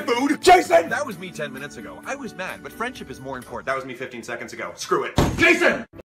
food. Jason! That was me 10 minutes ago. I was mad, but friendship is more important. That was me 15 seconds ago. Screw it. Jason!